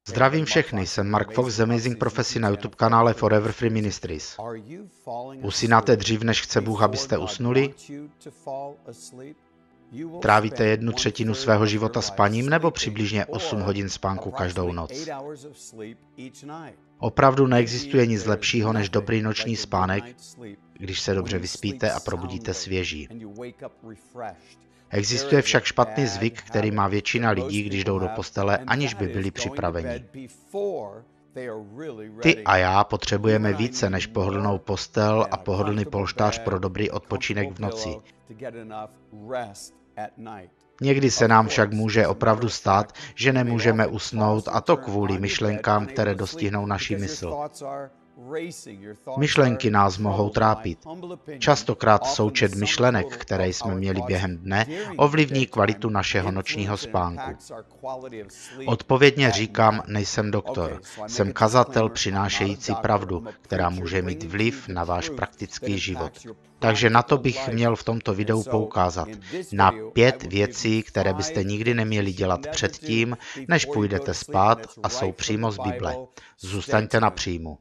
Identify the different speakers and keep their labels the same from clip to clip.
Speaker 1: Zdravím všechny, jsem Mark Fox z Amazing Prophecy na YouTube kanále Forever Free Ministries. Usínáte dřív, než chce Bůh, abyste usnuli? Trávíte 1/3 svého života spaním nebo přibližně 8 hodin spánku každou noc? Opravdu neexistuje nic lepšího než dobrý noční spánek, když se dobře vyspíte a probudíte svěží. Existuje však špatný zvyk, který má většina lidí, když jdou do postele, aniž by byli připraveni. Ty a já potřebujeme více než pohodlnou postel a pohodlný polštář pro dobrý odpočinek v noci. Někdy se nám však může opravdu stát, že nemůžeme usnout, a to kvůli myšlenkám, které dostihnou naši mysl. Myšlenky nás mohou trápit. Častokrát součet myšlenek, které jsme měli během dne, ovlivní kvalitu našeho nočního spánku. Odpovědně říkám, nejsem doktor. Jsem kazatel přinášející pravdu, která může mít vliv na váš praktický život. Takže na to bych měl v tomto videu poukázat. Na 5 věcí, které byste nikdy neměli dělat předtím, než půjdete spát a jsou přímo z Bible. Zůstaňte na příjmu.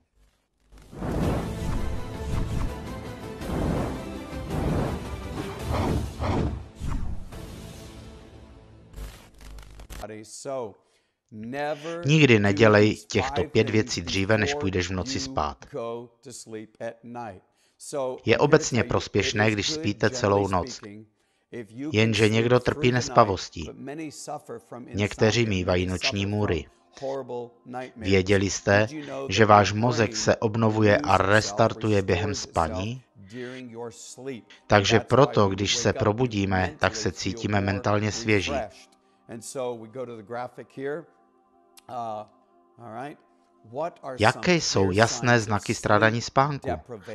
Speaker 1: Nikdy nedělej těchto 5 věcí dříve, než půjdeš v noci spát. Je obecně prospěšné, když spíte celou noc. Jenže někdo trpí nespavostí. Někteří mívají noční můry. Věděli jste, že váš mozek se obnovuje a restartuje během spaní? Takže proto, když se probudíme, tak se cítíme mentálně svěží. Jaké jsou jasné znaky strádání spánku?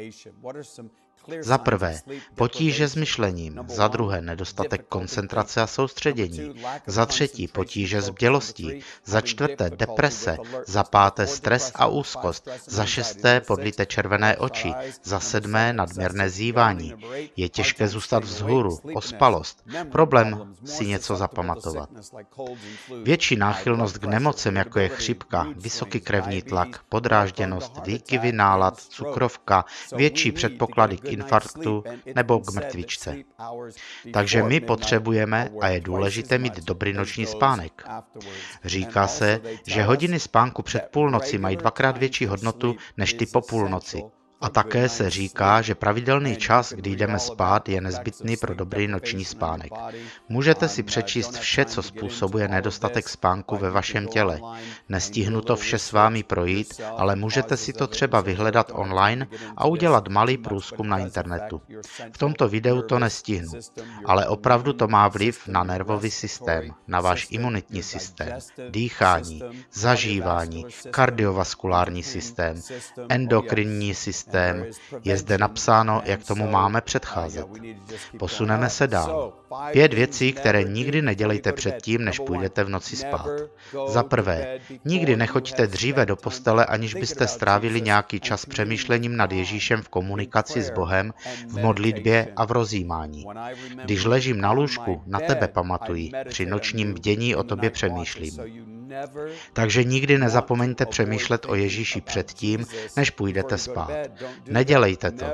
Speaker 1: Za prvé, potíže s myšlením, za druhé, nedostatek koncentrace a soustředění, za třetí, potíže s bdělostí, za čtvrté, deprese, za páté, stres a úzkost, za šesté, podlité červené oči, za sedmé, nadměrné zívání. Je těžké zůstat vzhůru, ospalost, problém si něco zapamatovat. Větší náchylnost k nemocem, jako je chřipka, vysoký krevní tlak, podrážděnost, výkyvy nálad, cukrovka, větší předpoklady k infarktu nebo k mrtvičce. Takže my potřebujeme a je důležité mít dobrý noční spánek. Říká se, že hodiny spánku před půlnocí mají 2krát větší hodnotu než ty po půlnoci. A také se říká, že pravidelný čas, kdy jdeme spát, je nezbytný pro dobrý noční spánek. Můžete si přečíst vše, co způsobuje nedostatek spánku ve vašem těle. Nestihnu to vše s vámi projít, ale můžete si to třeba vyhledat online a udělat malý průzkum na internetu. V tomto videu to nestihnu, ale opravdu to má vliv na nervový systém, na váš imunitní systém, dýchání, zažívání, kardiovaskulární systém, endokrinní systém. Je zde napsáno, jak tomu máme předcházet. Posuneme se dál. 5 věcí, které nikdy nedělejte předtím, než půjdete v noci spát. Za prvé, nikdy nechoďte dříve do postele, aniž byste strávili nějaký čas přemýšlením nad Ježíšem v komunikaci s Bohem, v modlitbě a v rozjímání. Když ležím na lůžku, na tebe pamatuji, při nočním bdění o tobě přemýšlím. Takže nikdy nezapomeňte přemýšlet o Ježíši předtím, než půjdete spát. Nedělejte to.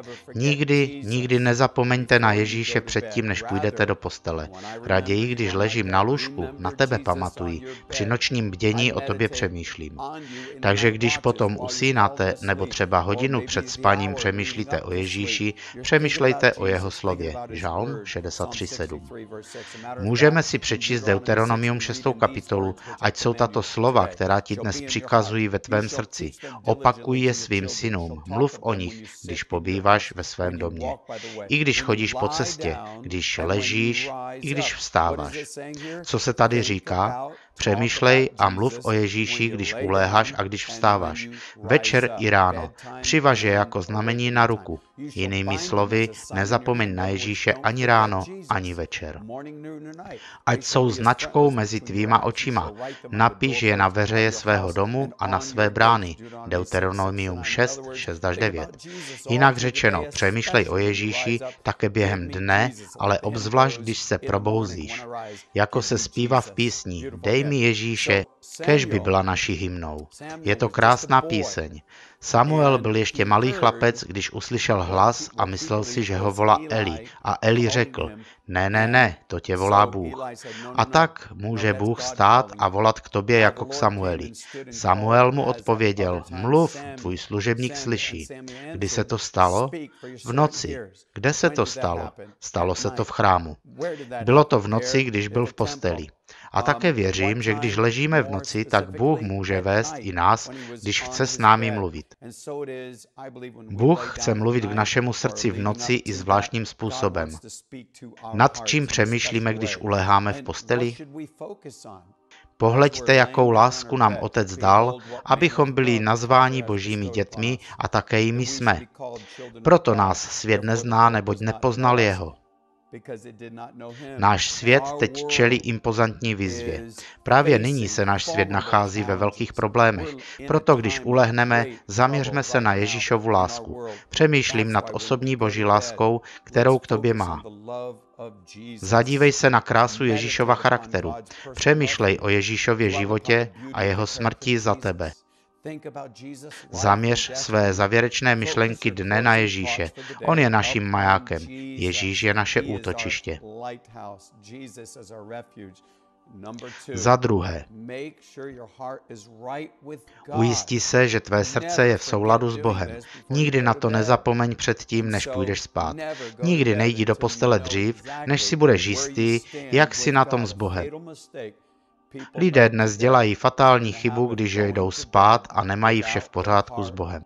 Speaker 1: Nikdy nezapomeňte na Ježíše předtím, než půjdete do postele. Raději, když ležím na lůžku, na tebe pamatuji, při nočním bdění o tobě přemýšlím. Takže když potom usínáte, nebo třeba hodinu před spaním přemýšlíte o Ježíši, přemýšlejte o jeho slově. Žalm 63:7. Můžeme si přečíst Deuteronomium 6. kapitolu, ať jsou tato slova, která ti dnes přikazují ve tvém srdci. Opakuj je svým synům, mluv o nich, když pobýváš ve svém domě. I když chodíš po cestě, když ležíš, i když vstáváš. Co se tady říká? Přemýšlej a mluv o Ježíši, když uléháš a když vstáváš. Večer i ráno. Přivaž je jako znamení na ruku. Jinými slovy, nezapomeň na Ježíše ani ráno, ani večer. Ať jsou značkou mezi tvýma očima. Napiš je na veřeje svého domu a na své brány. Deuteronomium 6, 6-9. Jinak řečeno, přemýšlej o Ježíši také během dne, ale obzvlášť, když se probouzíš. Jako se zpívá v písni, dej mi Ježíše, kéž by byla naší hymnou. Je to krásná píseň. Samuel byl ještě malý chlapec, když uslyšel hlas a myslel si, že ho volá Eli. A Eli řekl, ne, to tě volá Bůh. A tak může Bůh stát a volat k tobě jako k Samueli. Samuel mu odpověděl, mluv, tvůj služebník slyší. Kdy se to stalo? V noci. Kde se to stalo? Stalo se to v chrámu. Bylo to v noci, když byl v posteli. A také věřím, že když ležíme v noci, tak Bůh může vést i nás, když chce s námi mluvit. Bůh chce mluvit k našemu srdci v noci i zvláštním způsobem. Nad čím přemýšlíme, když uléháme v posteli? Pohleďte, jakou lásku nám Otec dal, abychom byli nazváni Božími dětmi a také jimi jsme. Proto nás svět nezná, neboť nepoznal jeho. Náš svět teď čelí impozantní výzvě. Právě nyní se náš svět nachází ve velkých problémech. Proto když ulehneme, zaměřme se na Ježíšovu lásku. Přemýšlím nad osobní Boží láskou, kterou k tobě má. Zadívej se na krásu Ježíšova charakteru. Přemýšlej o Ježíšově životě a jeho smrti za tebe. Zaměř své závěrečné myšlenky dne na Ježíše. On je naším majákem. Ježíš je naše útočiště. Za druhé, ujistí se, že tvé srdce je v souladu s Bohem. Nikdy na to nezapomeň před tím, než půjdeš spát. Nikdy nejdi do postele dřív, než si budeš jistý, jak jsi na tom s Bohem. Lidé dnes dělají fatální chybu, když jdou spát a nemají vše v pořádku s Bohem.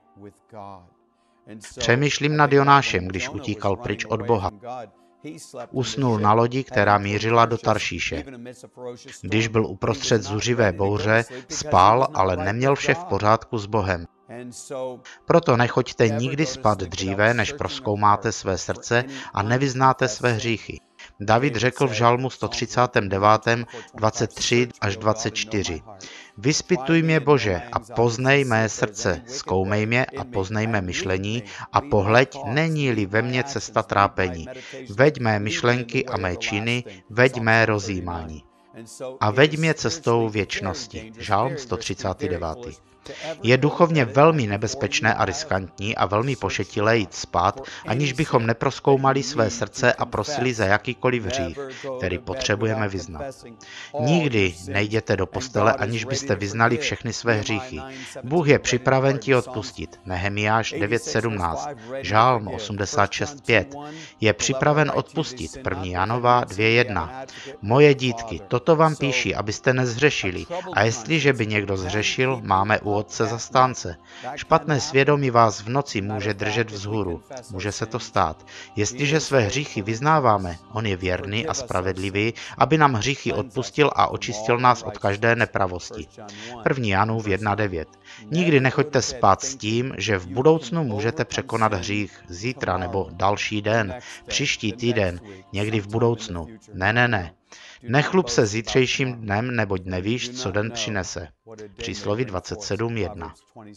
Speaker 1: Přemýšlím nad Jonášem, když utíkal pryč od Boha. Usnul na lodi, která mířila do Taršíše. Když byl uprostřed zuřivé bouře, spál, ale neměl vše v pořádku s Bohem. Proto nechoďte nikdy spát dříve, než prozkoumáte své srdce a nevyznáte své hříchy. David řekl v žalmu 139, 23 až 24. Vyspituj mě, Bože, a poznej mé srdce, zkoumej mě a poznej mé myšlení a pohleď, není-li ve mně cesta trápení. Veď mé myšlenky a mé činy, veď mé rozjímání. A veď mě cestou věčnosti. Žalm 139. Je duchovně velmi nebezpečné a riskantní a velmi pošetilé jít spát, aniž bychom neprozkoumali své srdce a prosili za jakýkoliv hřích, který potřebujeme vyznat. Nikdy nejděte do postele, aniž byste vyznali všechny své hříchy. Bůh je připraven ti odpustit. Nehemiáš 9.17, Žálm 86.5. Je připraven odpustit. 1. Janova 2.1. Moje dítky, toto vám píši, abyste nezhřešili. A jestliže by někdo zhřešil, máme u Otce zastánce. Špatné svědomí vás v noci může držet vzhůru. Může se to stát. Jestliže své hříchy vyznáváme, on je věrný a spravedlivý, aby nám hříchy odpustil a očistil nás od každé nepravosti. 1. Janův 1.9. Nikdy nechoďte spát s tím, že v budoucnu můžete překonat hřích zítra nebo další den, příští týden, někdy v budoucnu. Ne. Nechlup se zítřejším dnem, neboť nevíš, co den přinese. Přísloví 27.1.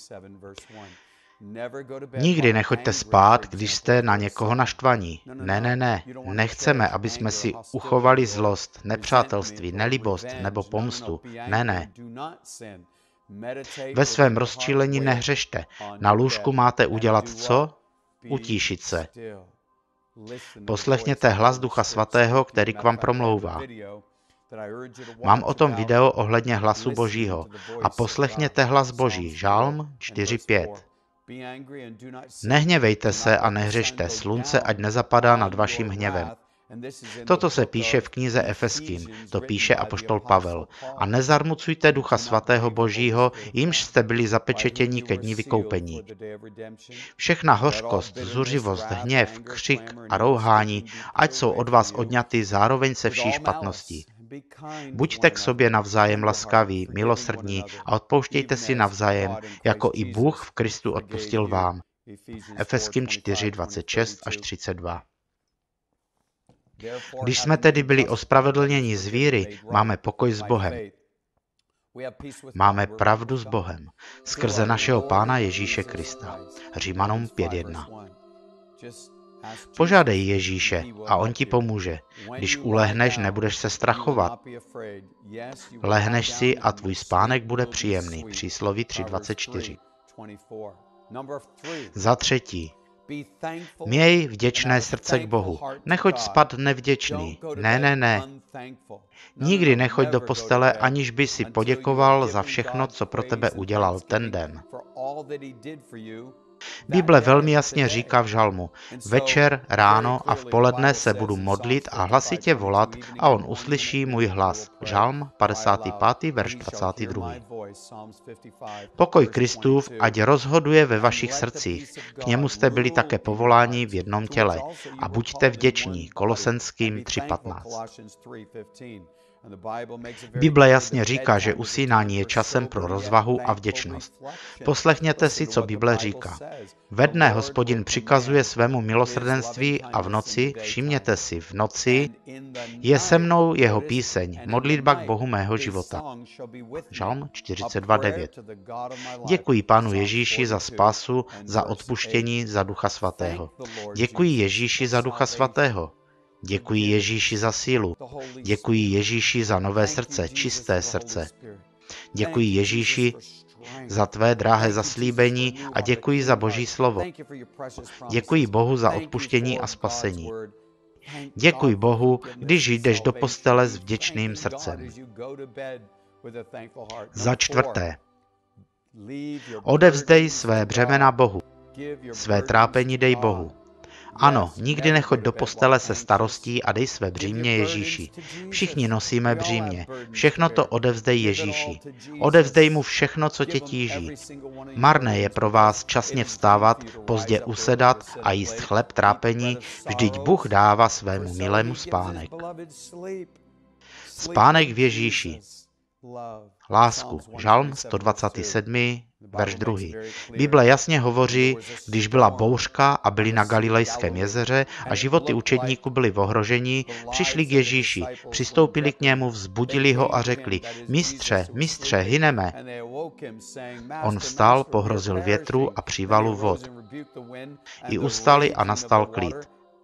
Speaker 1: Nikdy nechoďte spát, když jste na někoho naštvaní. Ne. Nechceme, aby jsme si uchovali zlost, nepřátelství, nelibost nebo pomstu. Ne. Ve svém rozčílení nehřešte. Na lůžku máte udělat co? Utíšit se. Poslechněte hlas Ducha Svatého, který k vám promlouvá. Mám o tom video ohledně hlasu Božího. A poslechněte hlas Boží. Žálm 4.5. Nehněvejte se a nehřešte, slunce ať nezapadá nad vaším hněvem. Toto se píše v knize Efeským, to píše apoštol Pavel. A nezarmucujte Ducha Svatého Božího, jimž jste byli zapečetěni ke dni vykoupení. Všechna hořkost, zuřivost, hněv, křik a rouhání, ať jsou od vás odňaty zároveň se vší špatností. Buďte k sobě navzájem laskaví, milosrdní a odpouštějte si navzájem, jako i Bůh v Kristu odpustil vám. Efeským 4.26 až 32. Když jsme tedy byli ospravedlněni z víry, máme pokoj s Bohem. Máme pravdu s Bohem skrze našeho Pána Ježíše Krista. Římanům 5.1. Požádej Ježíše a on ti pomůže. Když ulehneš, nebudeš se strachovat. Lehneš si a tvůj spánek bude příjemný. Přísloví 3:24. Za třetí. Měj vděčné srdce k Bohu. Nechoď spát nevděčný. Ne. Nikdy nechoď do postele, aniž by si poděkoval za všechno, co pro tebe udělal ten den. Bible velmi jasně říká v žalmu: večer, ráno a v poledne se budu modlit a hlasitě volat a on uslyší můj hlas. Žalm 55. verš 22. Pokoj Kristův ať rozhoduje ve vašich srdcích. K němu jste byli také povoláni v jednom těle. A buďte vděční. Kolosenským 3:15. Bible jasně říká, že usínání je časem pro rozvahu a vděčnost. Poslechněte si, co Bible říká. Ve dne Hospodin přikazuje svému milosrdenství a v noci, všimněte si, v noci je se mnou jeho píseň, modlitba k Bohu mého života. Žalm 42:9. Děkuji Pánu Ježíši za spásu, za odpuštění, za Ducha Svatého. Děkuji Ježíši za Ducha Svatého. Děkuji Ježíši za sílu. Děkuji Ježíši za nové srdce, čisté srdce. Děkuji Ježíši za tvé drahé zaslíbení a děkuji za Boží slovo. Děkuji Bohu za odpuštění a spasení. Děkuji Bohu, když jdeš do postele s vděčným srdcem. Za čtvrté. Odevzdej své břemena Bohu. Své trápení dej Bohu. Ano, nikdy nechoď do postele se starostí a dej své břímě Ježíši. Všichni nosíme břímě. Všechno to odevzdej Ježíši. Odevzdej mu všechno, co tě tíží. Marné je pro vás časně vstávat, pozdě usedat a jíst chléb trápení, vždyť Bůh dává svému milému spánek. Spánek v Ježíši. Lásku. Žalm 127. verš 2. Bible jasně hovoří, když byla bouřka a byli na Galilejském jezeře a životy učedníků byly v ohrožení, přišli k Ježíši, přistoupili k němu, vzbudili ho a řekli: Mistře, mistře, hyneme. On vstal, pohrozil větru a přívalu vod. I ustali a nastal klid.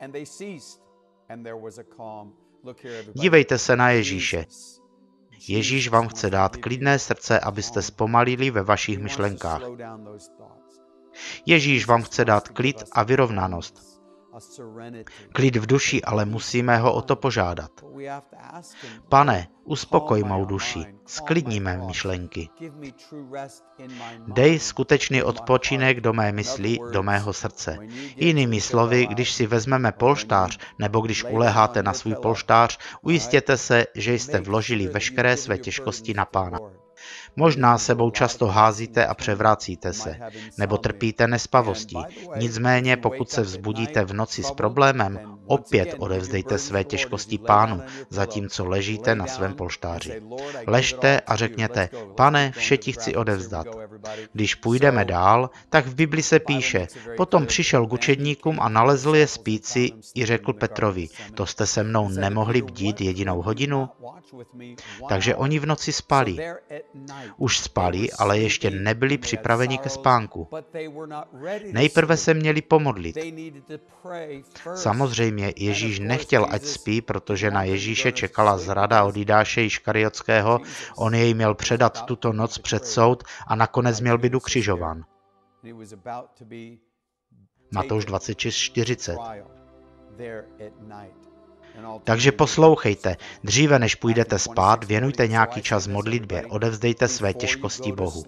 Speaker 1: Dívejte se na Ježíše. Ježíš vám chce dát klidné srdce, abyste zpomalili ve vašich myšlenkách. Ježíš vám chce dát klid a vyrovnanost. Klid v duši, ale musíme ho o to požádat. Pane, uspokoj mou duši, sklidni mé myšlenky. Dej skutečný odpočinek do mé mysli, do mého srdce. Jinými slovy, když si vezmeme polštář, nebo když uléháte na svůj polštář, ujistěte se, že jste vložili veškeré své těžkosti na Pána. Možná sebou často házíte a převracíte se, nebo trpíte nespavostí. Nicméně, pokud se vzbudíte v noci s problémem, opět odevzdejte své těžkosti Pánu, zatímco ležíte na svém polštáři. Ležte a řekněte: Pane, vše ti chci odevzdat. Když půjdeme dál, tak v Bibli se píše: Potom přišel k učedníkům a nalezl je spíci i řekl Petrovi: To jste se mnou nemohli bdít jedinou hodinu? Takže oni v noci spali. Už spali, ale ještě nebyli připraveni ke spánku. Nejprve se měli pomodlit. Samozřejmě Ježíš nechtěl, ať spí, protože na Ježíše čekala zrada od Jidáše Iškariotského, on jej měl předat tuto noc před soud a nakonec měl být ukřižován. Matouš 26:40. Takže poslouchejte, dříve než půjdete spát, věnujte nějaký čas modlitbě, odevzdejte své těžkosti Bohu.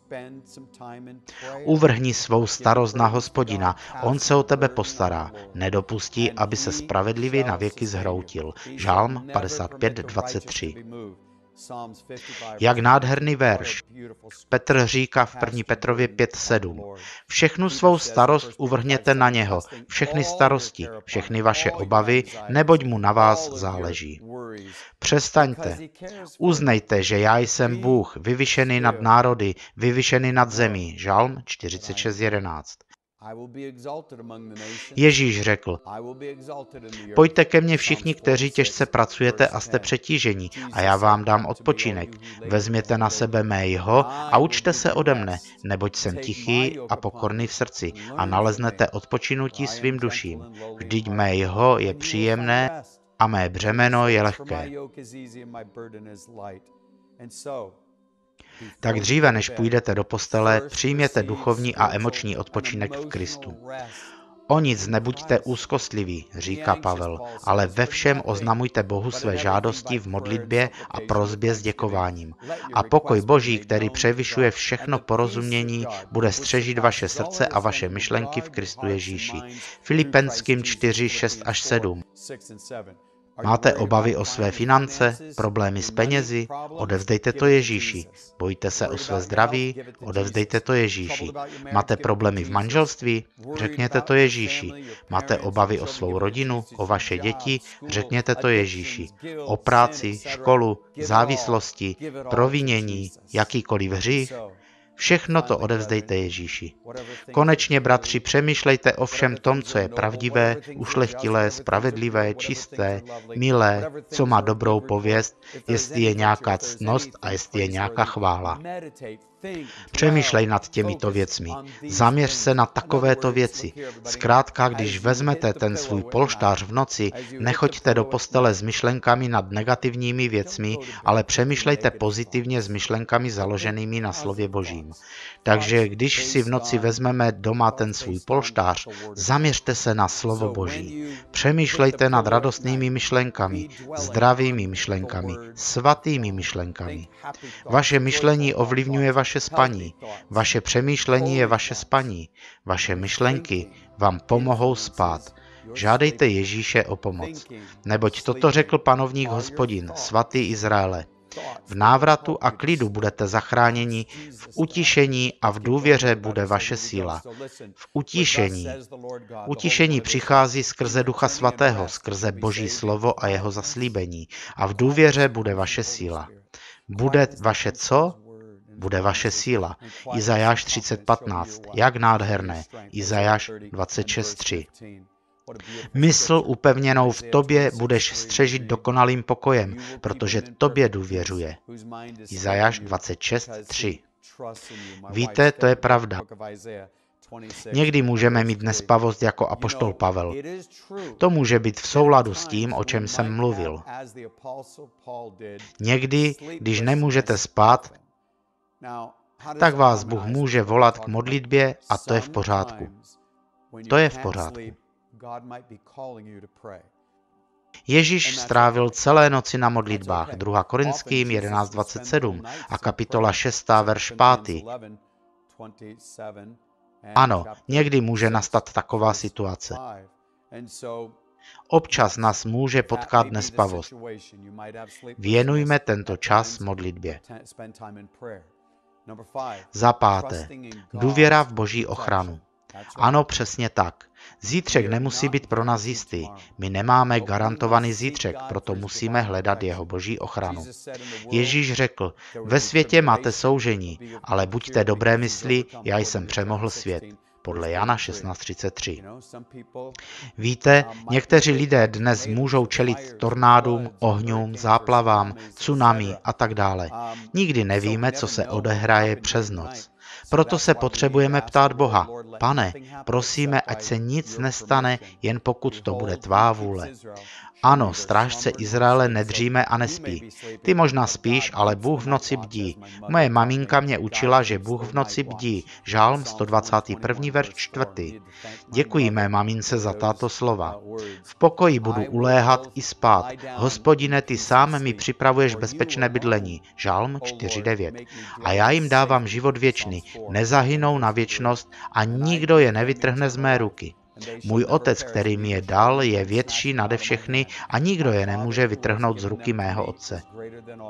Speaker 1: Uvrhni svou starost na Hospodina, on se o tebe postará, nedopustí, aby se spravedlivý na věky zhroutil. Žalm 55:23. Jak nádherný verš. Petr říká v 1. Petrově 5:7. Všechnu svou starost uvrhněte na něho, všechny starosti, všechny vaše obavy, neboť mu na vás záleží. Přestaňte. Uznejte, že já jsem Bůh, vyvyšený nad národy, vyvyšený nad zemí. Žalm 46:11. Ježíš řekl, pojďte ke mně všichni, kteří těžce pracujete a jste přetížení, a já vám dám odpočinek. Vezměte na sebe mé jho a učte se ode mne, neboť jsem tichý a pokorný v srdci a naleznete odpočinutí svým duším. Vždyť mé jho je příjemné a mé břemeno je lehké. Tak dříve, než půjdete do postele, přijměte duchovní a emoční odpočinek v Kristu. O nic nebuďte úzkostliví, říká Pavel, ale ve všem oznamujte Bohu své žádosti v modlitbě a prosbě s děkováním. A pokoj Boží, který převyšuje všechno porozumění, bude střežit vaše srdce a vaše myšlenky v Kristu Ježíši. Filipenským 4, 6 až 7. Máte obavy o své finance, problémy s penězi? Odevzdejte to Ježíši. Bojíte se o své zdraví? Odevzdejte to Ježíši. Máte problémy v manželství? Řekněte to Ježíši. Máte obavy o svou rodinu, o vaše děti? Řekněte to Ježíši. O práci, školu, závislosti, provinění, jakýkoliv hřích? Všechno to odevzdejte Ježíši. Konečně, bratři, přemýšlejte o všem tom, co je pravdivé, ušlechtilé, spravedlivé, čisté, milé, co má dobrou pověst, jestli je nějaká ctnost a jestli je nějaká chvála. Přemýšlej nad těmito věcmi. Zaměř se na takovéto věci. Zkrátka, když vezmete ten svůj polštář v noci, nechoďte do postele s myšlenkami nad negativními věcmi, ale přemýšlejte pozitivně s myšlenkami založenými na slově Božím. Takže když si v noci vezmeme doma ten svůj polštář, zaměřte se na slovo Boží. Přemýšlejte nad radostnými myšlenkami, zdravými myšlenkami, svatými myšlenkami. Vaše myšlení ovlivňuje vaše spaní. Vaše přemýšlení je vaše spaní. Vaše myšlenky vám pomohou spát. Žádejte Ježíše o pomoc. Neboť toto řekl panovník Hospodin, svatý Izraele. V návratu a klidu budete zachráněni, v utišení a v důvěře bude vaše síla. V utišení. Utišení přichází skrze Ducha Svatého, skrze Boží slovo a jeho zaslíbení. A v důvěře bude vaše síla. Bude vaše co? Bude vaše síla. Izajáš 30:15. Jak nádherné. Izajáš 26:3. Mysl upevněnou v tobě budeš střežit dokonalým pokojem, protože tobě důvěřuje. Izajáš 26:3. Víte, to je pravda. Někdy můžeme mít nespavost jako apoštol Pavel. To může být v souladu s tím, o čem jsem mluvil. Někdy, když nemůžete spát, tak vás Bůh může volat k modlitbě a to je v pořádku. To je v pořádku. Ježíš strávil celé noci na modlitbách, 2. Korinským 11:27 a kapitola 6, verš 5. Ano, někdy může nastat taková situace. Občas nás může potkat nespavost. Věnujme tento čas modlitbě. Za 5. Důvěra v Boží ochranu. Ano, přesně tak. Zítřek nemusí být pro nás jistý. My nemáme garantovaný zítřek, proto musíme hledat jeho Boží ochranu. Ježíš řekl, ve světě máte soužení, ale buďte dobré mysli, já jsem přemohl svět. Podle Jana 16:33. Víte, někteří lidé dnes můžou čelit tornádům, ohňům, záplavám, tsunami a tak dále. Nikdy nevíme, co se odehraje přes noc. Proto se potřebujeme ptát Boha, Pane, prosíme, ať se nic nestane, jen pokud to bude tvá vůle. Ano, strážce Izraele nedříme a nespí. Ty možná spíš, ale Bůh v noci bdí. Moje maminka mě učila, že Bůh v noci bdí. Žálm 121. verš 4. Děkuji mé mamince za tato slova. V pokoji budu uléhat i spát. Hospodine, ty sám mi připravuješ bezpečné bydlení. Žálm 4.9. A já jim dávám život věčný. Nezahynou na věčnost a nikdo je nevytrhne z mé ruky. Můj otec, který mi je dal, je větší nade všechny a nikdo je nemůže vytrhnout z ruky mého otce.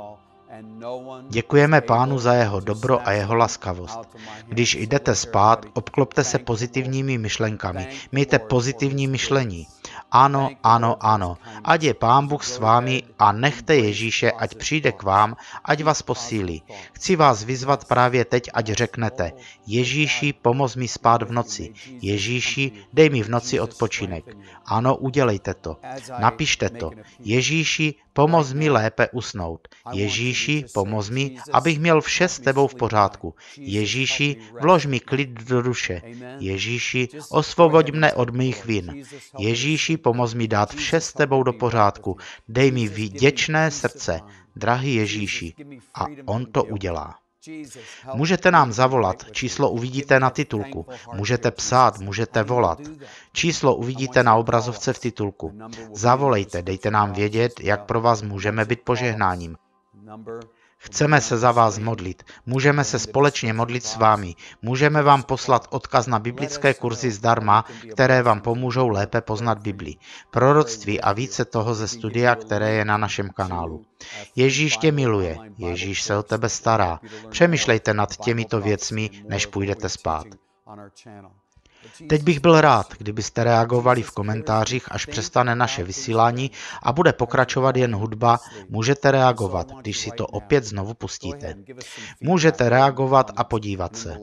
Speaker 1: Děkujeme Pánu za jeho dobro a jeho laskavost. Když jdete spát, obklopte se pozitivními myšlenkami. Mějte pozitivní myšlení. Ano, ano, ano. Ať je Pán Bůh s vámi a nechte Ježíše, ať přijde k vám, ať vás posílí. Chci vás vyzvat právě teď, ať řeknete: Ježíši, pomoz mi spát v noci. Ježíši, dej mi v noci odpočinek. Ano, udělejte to. Napište to. Ježíši, pomoz mi lépe usnout. Ježíši, pomoz mi, abych měl vše s tebou v pořádku. Ježíši, vlož mi klid do duše. Ježíši, osvoboď mne od mých vin. Ježíši, pomoz mi dát vše s tebou do pořádku. Dej mi vděčné srdce, drahý Ježíši. A on to udělá. Můžete nám zavolat, číslo uvidíte na titulku. Můžete psát, můžete volat. Číslo uvidíte na obrazovce v titulku. Zavolejte, dejte nám vědět, jak pro vás můžeme být požehnáním. Chceme se za vás modlit. Můžeme se společně modlit s vámi. Můžeme vám poslat odkaz na biblické kurzy zdarma, které vám pomůžou lépe poznat Bibli. Proroctví a více toho ze studia, které je na našem kanálu. Ježíš tě miluje. Ježíš se o tebe stará. Přemýšlejte nad těmito věcmi, než půjdete spát. Teď bych byl rád, kdybyste reagovali v komentářích, až přestane naše vysílání a bude pokračovat jen hudba. Můžete reagovat, když si to opět znovu pustíte. Můžete reagovat a podívat se.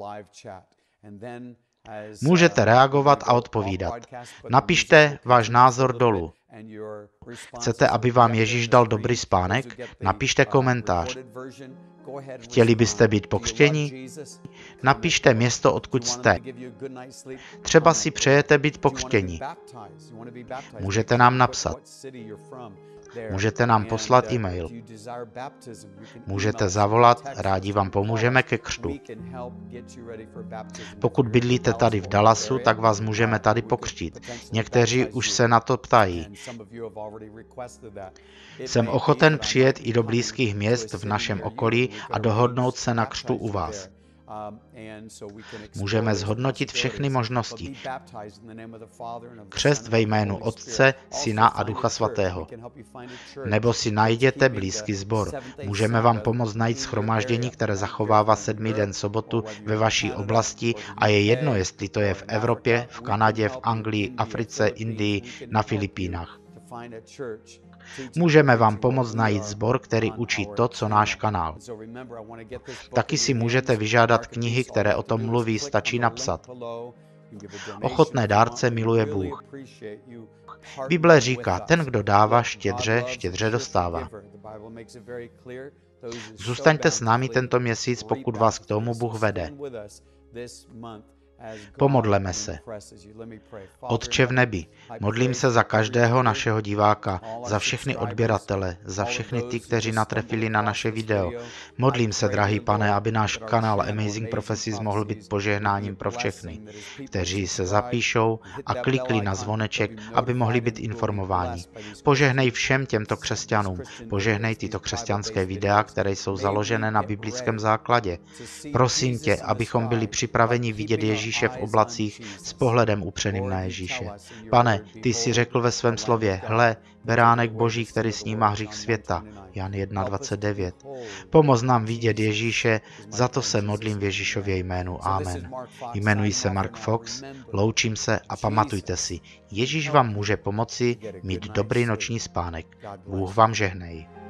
Speaker 1: Můžete reagovat a odpovídat. Napište váš názor dolů. Chcete, aby vám Ježíš dal dobrý spánek? Napište komentář. Chtěli byste být pokřtěni? Napište město, odkud jste. Třeba si přejete být pokřtěni. Můžete nám napsat. Můžete nám poslat e-mail. Můžete zavolat, rádi vám pomůžeme ke křtu. Pokud bydlíte tady v Dallasu, tak vás můžeme tady pokřtít. Někteří už se na to ptají. Jsem ochoten přijet i do blízkých měst v našem okolí a dohodnout se na křtu u vás. Můžeme zhodnotit všechny možnosti. Křest ve jménu Otce, Syna a Ducha Svatého. Nebo si najděte blízký sbor. Můžeme vám pomoct najít shromáždění, které zachovává 7. den sobotu ve vaší oblasti a je jedno, jestli to je v Evropě, v Kanadě, v Anglii, Africe, Indii, na Filipínách. Můžeme vám pomoct najít sbor, který učí to, co náš kanál. Taky si můžete vyžádat knihy, které o tom mluví, stačí napsat. Ochotné dárce miluje Bůh. Bible říká, ten, kdo dává štědře, štědře dostává. Zůstaňte s námi tento měsíc, pokud vás k tomu Bůh vede. Pomodleme se. Otče v nebi, modlím se za každého našeho diváka, za všechny odběratele, za všechny ty, kteří natrefili na naše video. Modlím se, drahý Pane, aby náš kanál Amazing Prophecies mohl být požehnáním pro všechny, kteří se zapíšou a klikli na zvoneček, aby mohli být informováni. Požehnej všem těmto křesťanům. Požehnej tyto křesťanské videa, které jsou založené na biblickém základě. Prosím tě, abychom byli připraveni vidět Ježíše v oblacích s pohledem upřeným na Ježíše. Pane, ty jsi řekl ve svém slově, hle, beránek Boží, který snímá hřích světa. Jan 1.29. Pomoz nám vidět Ježíše, za to se modlím v Ježíšově jménu. Amen. Jmenuji se Mark Fox, loučím se a pamatujte si, Ježíš vám může pomoci mít dobrý noční spánek. Bůh vám žehnej.